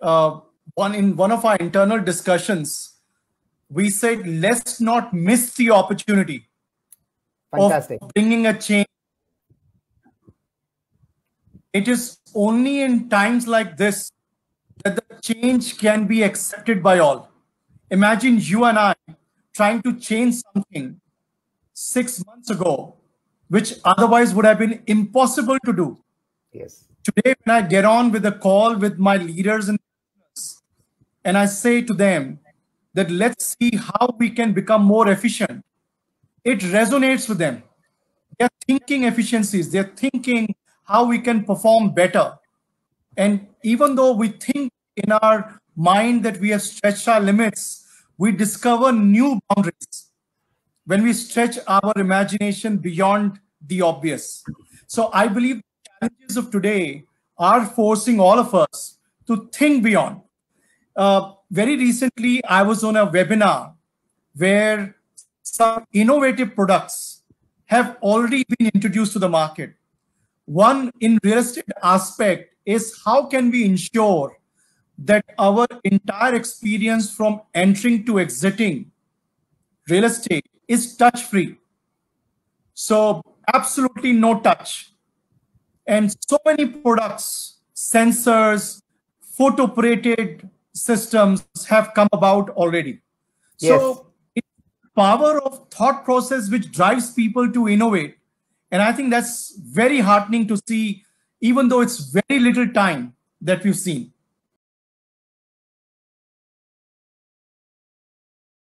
uh, one of our internal discussions, we said, let's not miss the opportunity Fantastic. of bringing a change. It is only in times like this that the change can be accepted by all. Imagine you and I trying to change something 6 months ago, which otherwise would have been impossible to do. Yes. Today, when I get on with a call with my leaders and I say to them that let's see how we can become more efficient, it resonates with them. They're thinking efficiencies, they're thinking how we can perform better. And even though we think in our mind that we have stretched our limits, we discover new boundaries when we stretch our imagination beyond the obvious. So I believe the challenges of today are forcing all of us to think beyond. Very recently, I was on a webinar where some innovative products have already been introduced to the market. One in real estate aspect is how can we ensure that our entire experience from entering to exiting real estate is touch free. So absolutely no touch. And so many products, sensors, foot operated systems have come about already. Yes. So it's the power of thought process which drives people to innovate. And I think that's very heartening to see, even though it's very little time that we've seen.